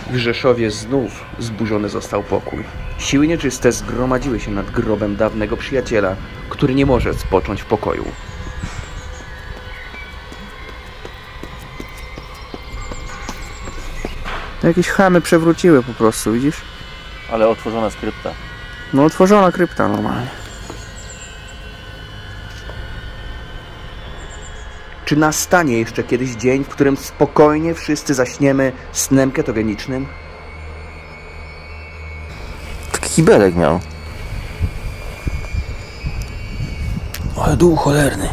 W Rzeszowie znów zburzony został pokój. Siły nieczyste zgromadziły się nad grobem dawnego przyjaciela, który nie może spocząć w pokoju. Jakieś chamy przewróciły po prostu, widzisz? Ale otworzona skrypta. No otworzona krypta normalnie. Czy nastanie jeszcze kiedyś dzień, w którym spokojnie wszyscy zaśniemy snem ketogenicznym? Taki kibelek miał. Ale dół cholerny.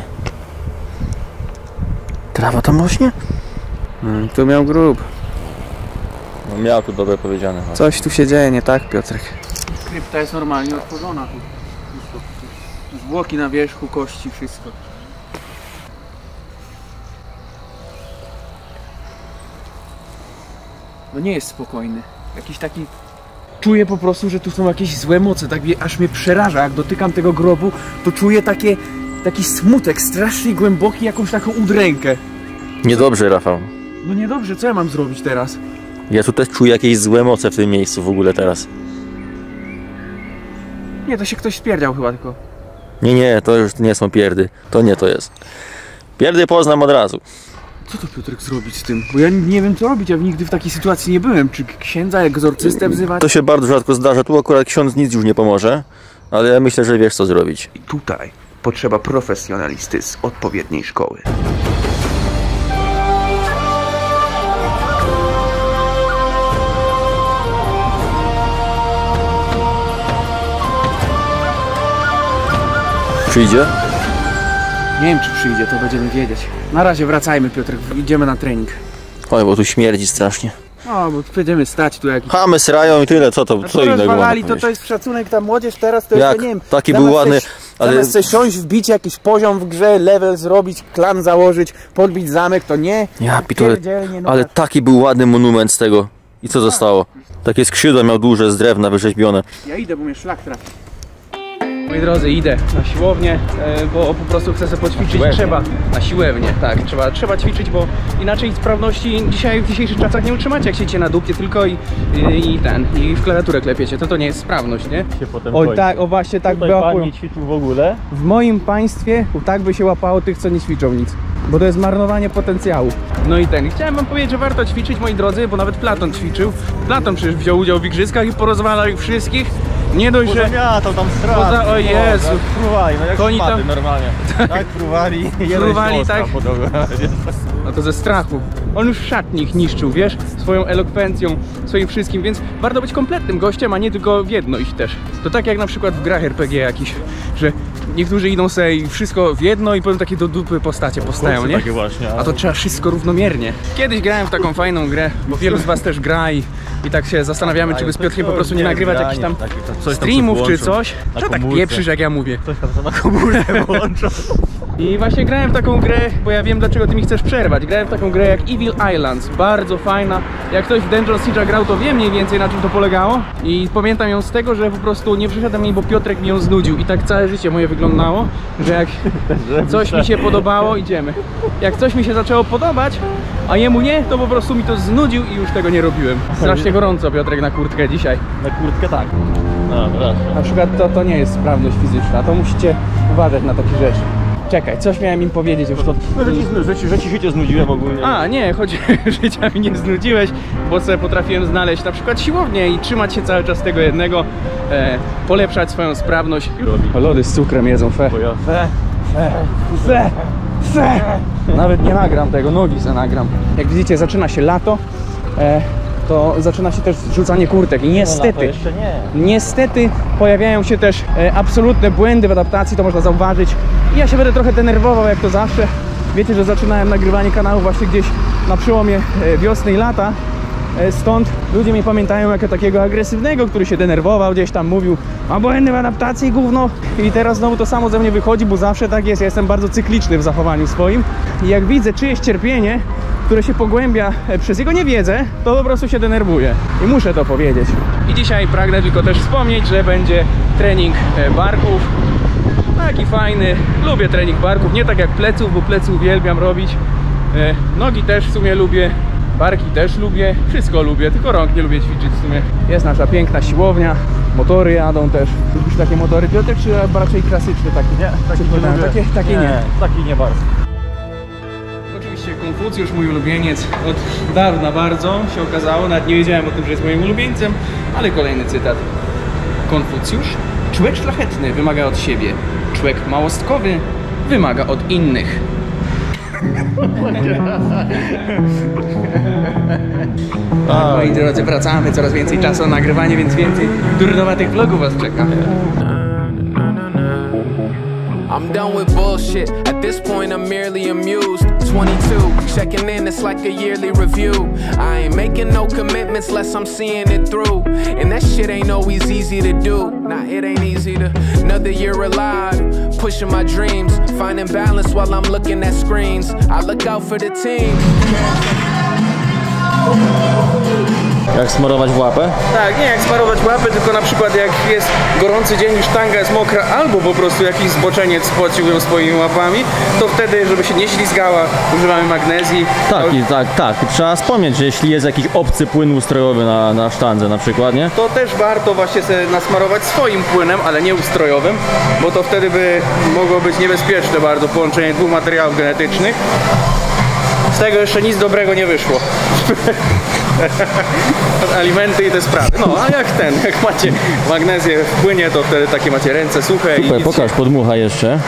Trawa tam rośnie? Tu miał grób. No miał tu dobre powiedziane. Coś tu się dzieje nie tak, Piotrek? Krypta jest normalnie otworzona tu. Zwłoki na wierzchu, kości, wszystko. No nie jest spokojny. Jakiś taki... Czuję po prostu, że tu są jakieś złe moce, tak aż mnie przeraża. Jak dotykam tego grobu, to czuję taki smutek, strasznie głęboki, jakąś taką udrękę. Niedobrze, Rafał. No niedobrze, co ja mam zrobić teraz? Ja tu też czuję jakieś złe moce w tym miejscu w ogóle teraz. Nie, to się ktoś spierdział chyba tylko. Nie, to już nie są pierdy. To nie to jest. Pierdy poznam od razu. Co to Piotrek zrobić z tym? Bo ja nie wiem co robić, ja nigdy w takiej sytuacji nie byłem. Czy księdza, egzorcystę wzywać? To się bardzo rzadko zdarza. Tu akurat ksiądz nic już nie pomoże. Ale ja myślę, że wiesz co zrobić. I tutaj potrzeba profesjonalisty z odpowiedniej szkoły. Przyjdzie? Nie wiem czy przyjdzie, to będziemy wiedzieć. Na razie wracajmy, Piotrek, idziemy na trening. Oj, bo tu śmierdzi strasznie. O, bo będziemy stać tu jakiś... Chamy srają i tyle, co to, co innego rozwalali, można to jest szacunek, ta młodzież teraz to Jak? jest, nie wiem... Taki był ładny, ale... Zamiast sobie siąść, wbić jakiś poziom w grze, level zrobić, klan założyć, podbić zamek, to nie... Ja pitole, ale taki był ładny monument z tego. I co zostało? Takie skrzydła miał duże, z drewna wyrzeźbione. Ja idę, bo mnie szlak trafi. Moi drodzy, idę na siłownię, bo po prostu chcę sobie poćwiczyć. Trzeba na siłownię, tak, trzeba ćwiczyć, bo inaczej sprawności w dzisiejszych czasach nie utrzymacie, jak siedzicie na dupie tylko i w klawiaturę klepiecie, to nie jest sprawność, nie? O właśnie tak by łapało. Nie ćwiczył w ogóle. W moim państwie tak by się łapało tych, co nie ćwiczą nic, bo to jest marnowanie potencjału. No i chciałem wam powiedzieć, że warto ćwiczyć, moi drodzy, bo nawet Platon ćwiczył. Platon przecież wziął udział w igrzyskach i porozwalał ich wszystkich. Nie dość, że... Pozamiatał tam strach. O Jezu. Fruwali, no jak Koni szmaty tam... normalnie. Tak fruwali. Fruwali, tak? No to ze strachu. On już w szatni ich niszczył, wiesz? Swoją elokwencją, swoim wszystkim, więc warto być kompletnym gościem, a nie tylko w jedno iść też. To tak jak na przykład w grach RPG jakiś, że niektórzy idą sobie i wszystko w jedno i potem takie do dupy postacie powstają, nie? Takie właśnie, a to trzeba wszystko równomiernie. Kiedyś grałem w taką fajną grę, bo wielu z was też gra i tak się zastanawiamy, czy by z Piotrkiem po prostu nie nagrywać jakichś tam streamów czy coś. Co tak pieprzysz, jak ja mówię? Coś tam na komórę włączą. I właśnie grałem w taką grę, bo ja wiem, dlaczego ty mi chcesz przerwać. Grałem w taką grę jak Evil Islands, bardzo fajna. Jak ktoś w Dungeon Siege'a grał, to wie mniej więcej, na czym to polegało. I pamiętam ją z tego, że po prostu nie przyszedłem jej, bo Piotrek mi ją znudził. I tak całe życie moje wyglądało, że jak coś mi się podobało, idziemy. Jak coś mi się zaczęło podobać, a jemu nie, to po prostu mi to znudził i już tego nie robiłem. Strasznie gorąco, Piotrek, na kurtkę dzisiaj. Na kurtkę tak. No, na przykład to nie jest sprawność fizyczna, to musicie uważać na takie rzeczy. Czekaj, coś miałem im powiedzieć już to... Że ci życie znudziłem ogólnie. A, nie, chodzi, życia mi nie znudziłeś, bo sobie potrafiłem znaleźć na przykład siłownię i trzymać się cały czas tego jednego, polepszać swoją sprawność. O, lody z cukrem jedzą, Nawet nie nagram tego, nogi se nagram. Jak widzicie, zaczyna się lato, to zaczyna się też rzucanie kurtek i niestety, niestety pojawiają się też absolutne błędy w adaptacji, to można zauważyć. I ja się będę trochę denerwował, jak to zawsze. Wiecie, że zaczynałem nagrywanie kanału właśnie gdzieś na przełomie wiosny i lata. Stąd ludzie mnie pamiętają jako takiego agresywnego, który się denerwował, gdzieś tam mówił, a błędy w adaptacji, gówno. I teraz znowu to samo ze mnie wychodzi, bo zawsze tak jest. Ja jestem bardzo cykliczny w zachowaniu swoim. I jak widzę czyjeś cierpienie, które się pogłębia przez jego niewiedzę, to po prostu się denerwuję. I muszę to powiedzieć. I dzisiaj pragnę tylko też wspomnieć, że będzie trening barków. Taki fajny. Lubię trening barków, nie tak jak pleców, bo plecy uwielbiam robić. Nogi też w sumie lubię. Barki też lubię, wszystko lubię, tylko rąk nie lubię ćwiczyć w sumie. Jest nasza piękna siłownia, motory jadą też. Lubisz takie motory, Piotrek, czy raczej klasyczne takie? Nie, takie nie. Taki nie bardzo. Oczywiście Konfucjusz, mój ulubieniec, od dawna bardzo się okazało, nawet nie wiedziałem o tym, że jest moim ulubieńcem, ale kolejny cytat. Konfucjusz, człowiek szlachetny wymaga od siebie, człowiek małostkowy wymaga od innych. Moi drodzy, wracamy, coraz więcej czasu na nagrywanie, więc więcej durnowatych vlogów was czeka. I'm done with bullshit. At this point, I'm merely amused. 22, checking in, it's like a yearly review. I ain't making no commitments unless I'm seeing it through. And that shit ain't always easy to do. Nah, it ain't easy to. Another year alive, pushing my dreams. Finding balance while I'm looking at screens. I look out for the team. Jak smarować w łapę? Tak, nie jak smarować łapy, tylko na przykład jak jest gorący dzień i sztanga jest mokra, albo po prostu jakiś zboczeniec spocił ją swoimi łapami, to wtedy, żeby się nie ślizgała, używamy magnezji. Tak. Trzeba wspomnieć, że jeśli jest jakiś obcy płyn ustrojowy na sztandze na przykład, nie? To też warto właśnie sobie nasmarować swoim płynem, ale nie ustrojowym, bo to wtedy by mogło być niebezpieczne bardzo połączenie dwóch materiałów genetycznych. Z tego jeszcze nic dobrego nie wyszło. Alimenty i te sprawy. No, a jak macie magnezję w płynie, to wtedy takie macie ręce suche. Super, pokaż, podmucha jeszcze.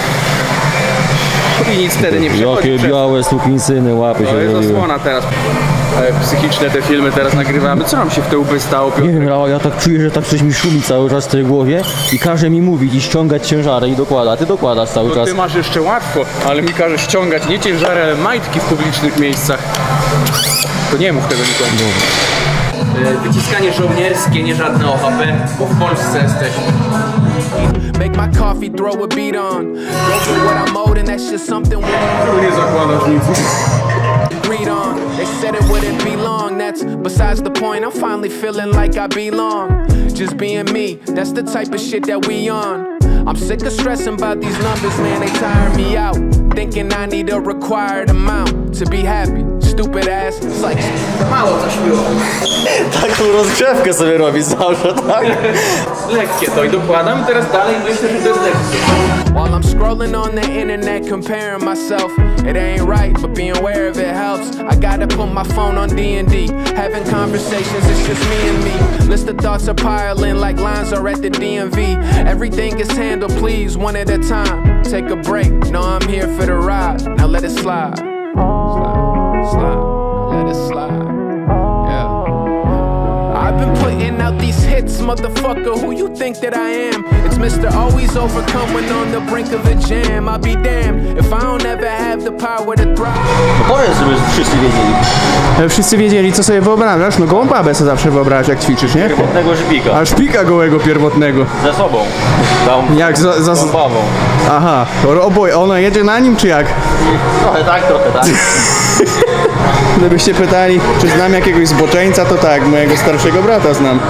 I nic wtedy nie przychodzi. Jakie białe sukinsyny łapy się To jest zrobiły. osłona teraz. Psychiczne te filmy teraz nagrywamy. Co nam się w te łby stało, Piotr? Nie wiem, ja tak czuję, że tak coś mi szumi cały czas w tej głowie i każe mi mówić i ściągać ciężary i dokłada. Ty dokładasz cały To czas. ty masz jeszcze łatwo, ale mi każe ściągać nie ciężary, ale majtki w publicznych miejscach. To nie mów tego nikomu. Wyciskanie żołnierskie, nie żadne OHP, bo w Polsce jesteśmy. Make my coffee, throw a beat on. Go through what I'm owed, and that's just something we Nie zakładasz nic. agreed on. They said it wouldn't be long, that's besides the point. I'm finally feeling like I belong. Just being me, that's the type of shit that we on. I'm sick of stressing about these numbers, man, they tire me out. Thinking I need a required amount to be happy. Stupid ass, it's like Mało coś było. Taką rozgrzewkę sobie robi zawsze, tak? Lekkie to i dokładam, teraz dalej myślę, że to jest lekkie. while I'm scrolling on the internet, comparing myself. It ain't right, but being aware of it helps. I gotta put my phone on D&D. Having conversations, it's just me and me. List of thoughts are piling like lines are at the DMV. Everything is handled, please, one at a time. Take a break, no, I'm here for the ride. Now let it slide. Slide, let it slide. Yeah. I've been putting out these hits, motherfucker. Who you think that I am? It's Mr. Always Overcome when on the brink of a jam. I'll be damned if I don't ever have the power to thrive. Powiedz, żeby wszyscy wiedzieli. Wszyscy wiedzieli, co sobie wyobrażasz? No gołą babę sobie zawsze wyobrażasz, jak ćwiczysz, nie? Pierwotnego żbika. A szpika gołego pierwotnego. Ze sobą. Tam Jak za... tą babą. Aha, oboje, ona jedzie na nim, czy jak? Trochę tak, trochę tak. Gdybyście pytali, czy znam jakiegoś zboczeńca, to tak, mojego starszego brata znam.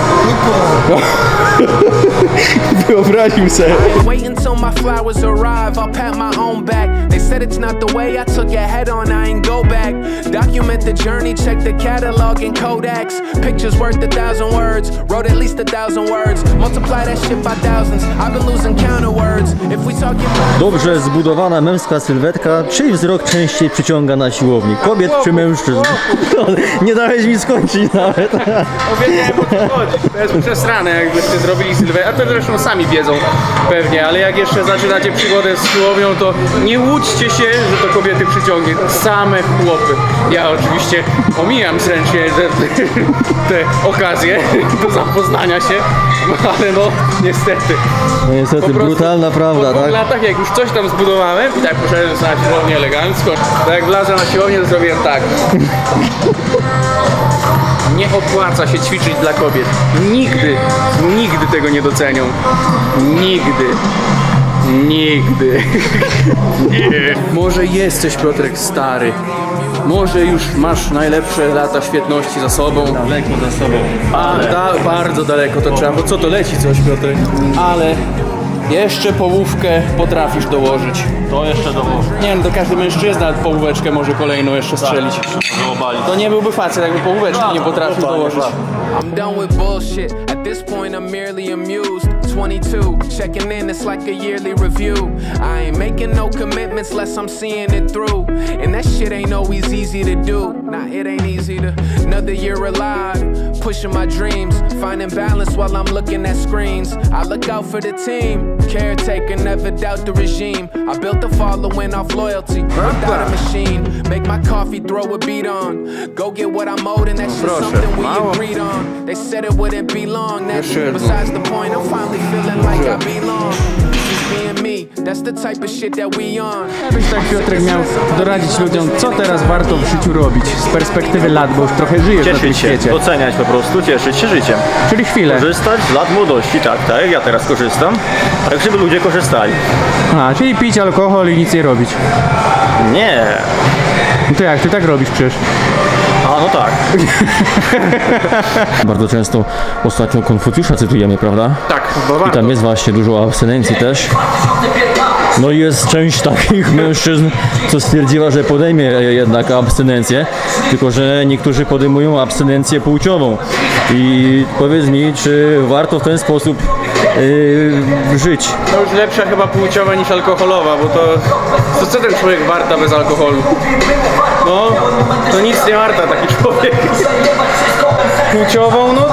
Wyobraził sobie. Wait until my flowers arrive, I'll pat my own back. They said it's not the way I took it head on, I ain't go back. Document the journey, check the catalog and Kodaks. Pictures worth 1,000 words, wrote at least 1,000 words. Multiply that shit by thousands, I've been losing counter words. If we talking about... Dobrze zbudowana męska sylwetka, czyj wzrok częściej przyciąga na siłowni? Kobiet czy mężczyzn? Nie dałeś mi skończyć nawet. Wiedziałem, o co chodzi. To jest przesrane, jakbyście zrobili sylwetkę, a to zresztą sami wiedzą pewnie, ale jak jeszcze zaczynacie przygodę z siłownią, to nie łudźcie się, że to kobiety przyciągnie. Same chłopy. Ja oczywiście omijam zręcznie te okazje do zapoznania się, ale no niestety. No niestety, Po prostu brutalna prawda, po 2 tak? latach, jak już coś tam zbudowałem i tak poszedłem na siłownię elegancko, to jak wlazłem na siłownię, to zrobiłem tak. Nie opłaca się ćwiczyć dla kobiet. Nigdy, nigdy tego nie docenią. Nigdy. Nigdy. Nie. Może jesteś, Piotrek, stary. Może już masz najlepsze lata świetności za sobą. Daleko za sobą. Bardzo daleko to trzeba, bo co to leci coś, Piotrek. Ale Jeszcze połówkę potrafisz dołożyć. To jeszcze dołożę. Nie no, to każdy mężczyzna połóweczkę może kolejną jeszcze strzelić. To nie byłby facet, jakby połóweczki nie potrafił dołożyć. I'm done with bullshit. At this point, I'm merely amused. 22, checking in, it's like a yearly review. I ain't making no commitments unless I'm seeing it through. And that shit ain't always easy to do. Nah, it ain't easy to. Another year alive, pushing my dreams, finding balance while I'm looking at screens. I look out for the team, caretaker, never doubt the regime. I built a following off loyalty, without a machine. Make my coffee, throw a beat on. Go get what I'm owed, and that's just something we agreed on. They said it wouldn't be long. That's besides the point. I'm finally feeling like I belong. Just being me. That's the type of shit that we on. Jakbyś tak, Piotrek, miał doradzić ludziom, co teraz warto w życiu robić z perspektywy lat, bo już trochę żyjesz na tym Cieszyć się, świecie. doceniać po prostu, cieszyć się życiem. Czyli chwilę. Korzystać z lat młodości, tak, jak ja teraz korzystam, tak żeby ludzie korzystali. A, czyli pić alkohol i nic nie robić. Nie. No to jak, ty tak robisz przecież? A, no tak. Bardzo często ostatnio Konfucjusza cytujemy, prawda? Tak, I tam jest właśnie dużo abstynencji też. No i jest część takich mężczyzn, co stwierdziła, że podejmie jednak abstynencję, tylko że niektórzy podejmują abstynencję płciową. I powiedz mi, czy warto w ten sposób żyć? To już lepsza chyba płciowa niż alkoholowa, bo to co ten człowiek warta bez alkoholu? No, to nic nie warta taki człowiek. Płciową, no to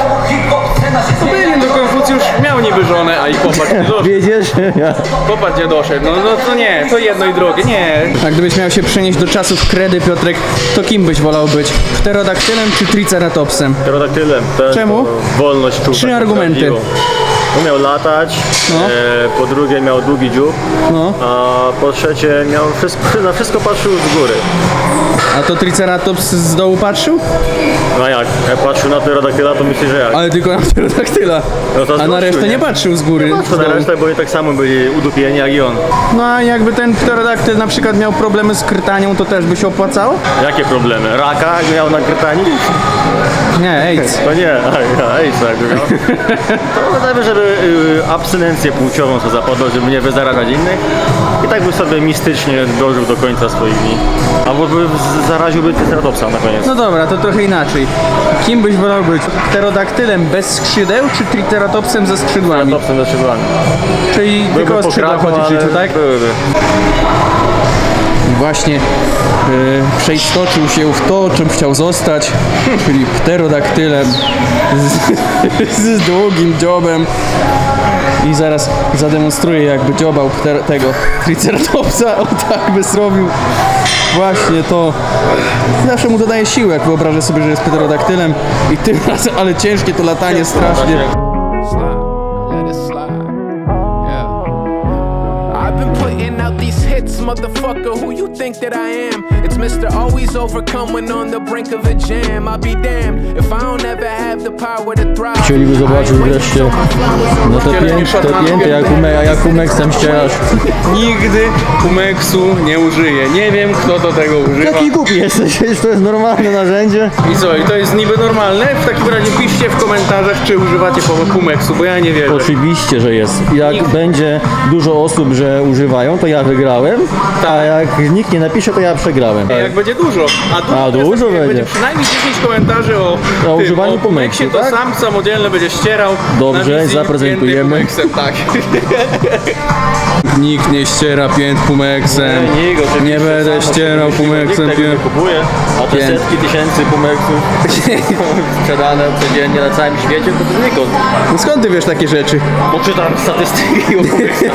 byli, no Konfucjusz miał niby żonę, a i popatrz nie doszedł. Wiedziesz? Popatrz nie doszedł, no to nie, to jedno i drugie, nie. A gdybyś miał się przenieść do czasów kredy, Piotrek, to kim byś wolał być? Pterodaktylem czy triceratopsem? Pterodaktylem. Czemu? Wolność czuł. 3 argumenty. Umiał latać, No. po drugie miał długi dziób, No. a po trzecie miał na wszystko patrzył z góry. A to triceratops z dołu patrzył? No jak patrzył na pterodaktyla, to myślę, że jak? Ale tylko na pterodaktyla. No to A na zobaczył, resztę nie? nie patrzył z góry. To na resztę, bo i tak samo byli udupieni jak i on. No a jakby ten pterodaktyl na przykład miał problemy z krtanią, to też by się opłacało? Jakie problemy? Raka jak miał na krtani? Nie, AIDS. To nie, AIDS jakby miał. To wydaje, żeby abstynencję płciową sobie zapadło, żeby nie zarażać innych. I tak by sobie mistycznie dożył do końca swoich dni. Albo by zaraziłby triceratopsa na koniec. No dobra, to trochę inaczej. Kim byś wolał być? Pterodaktylem bez skrzydeł, czy triceratopsem ze skrzydłami? Triceratopsem ze skrzydłami. Czyli tylko o skrzydła chodzi w życiu, tak? Byłyby. Właśnie przeistoczył się w to, czym chciał zostać, czyli pterodaktylem z długim dziobem. I zaraz zademonstruję, jakby dziobał tego triceratopsa. O tak by zrobił. Właśnie to. Zawsze mu dodaje siłę, jak wyobrażę sobie, że jest pterodaktylem. I tym razem, ale ciężkie to latanie strasznie. Slide, let it slide. Yeah. I've been putting out these hits, motherfucker. Who you think that I am? It's Mr. Always Overcome when on the brink of a jam. I'll be damned if I don't ever have the power to thrive. Chcieliby zobaczyć wreszcie no te pięty jak Pumeksem ścierasz. Nigdy Pumeksu nie użyję. Nie wiem, kto do tego używa. Jaki głupi jesteś, to jest normalne narzędzie. I co, i to jest niby normalne? W takim razie piszcie w komentarzach, czy używacie Pumeksu, bo ja nie wierzę. Oczywiście, że jest. Jak będzie dużo osób, że używają, to ja wygrałem, a jak nikt nie napisze, to ja przegrałem. Jak będzie dużo. A dużo jest, jak będzie. będzie przynajmniej 10 komentarzy o używaniu Pumeksie, Pumeksu, to tak? sam samodzielnie będzie ścierał. Dobrze, na wizji zaprezentujemy. pięty Pumeksem, tak. Nikt nie ściera pięt Pumeksem. Nie będę ścierał Pumeksem Nikt tego nie kupuje, a te Pięt. setki tysięcy Pumeksów sprzedane codziennie na całym świecie, to znikąd. No skąd ty wiesz takie rzeczy? Bo czytam statystyki o Pumeksach.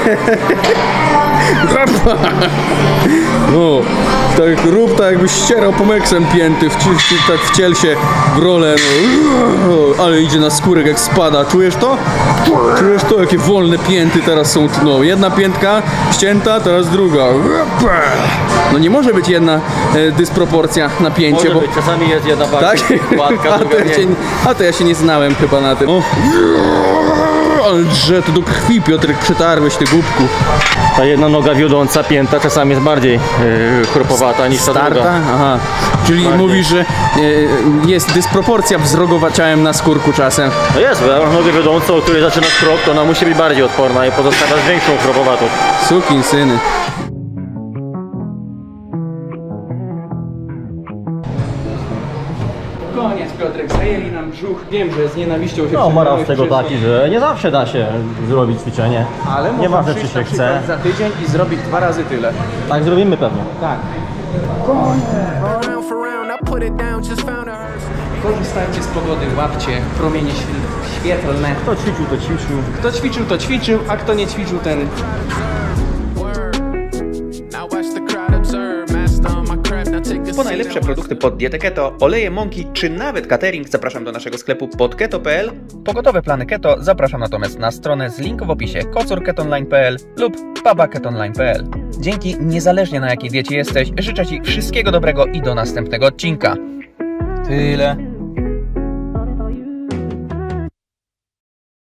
No, tak rób tak, jakbyś ścierał Pumeksem pięty, tak wciel się w rolę, no. Ale idzie na skórek jak spada, czujesz to? Czujesz to? Jakie wolne pięty teraz są, no, jedna piętka ścięta, teraz druga. No nie może być jedna dysproporcja napięcie, Może bo... być, czasami jest jedna bardziej Tak? gładka, druga mniej. A to ja się nie znałem chyba na tym. O. ale drze to do krwi, Piotrek, przetarłeś ty głupku. Ta jedna noga wiodąca, pięta, czasami jest bardziej chropowata niż ta druga. Starta? Aha. Czyli Bardziej. mówisz, że jest dysproporcja wzrokowa ciałem na skórku czasem. No jest, bo ja mam nogę wiodącą, o której zaczynasz krok, to ona musi być bardziej odporna i pozostawiasz większą chropowatość. Sukin syny. Koniec, Piotrek, zajęli nam brzuch. Wiem, że z nienawiścią się No, morał z przyjmowałeś tego przez taki, że nie zawsze da się zrobić ćwiczenie. Ale nie można ważne, czy przyjść się na przykład chce. za tydzień i zrobić 2 razy tyle. Tak zrobimy pewnie. Tak. Round for round, I put it down, just found a hearse. Korzystajcie z pogody, łapcie promienie świetlne. Kto ćwiczył, to ćwiczył. Kto ćwiczył, to ćwiczył, a kto nie ćwiczył, ten... Word. Now watch the crowd observe, master on my craft, now take a Po seat najlepsze and produkty pod dietę keto, oleje mąki czy nawet catering zapraszam do naszego sklepu podketo.pl. Po gotowe plany keto zapraszam natomiast na stronę z linku w opisie kocurketonline.pl lub babaketonline.pl. Dzięki, niezależnie na jakiej diecie jesteś, życzę Ci wszystkiego dobrego i do następnego odcinka. Tyle.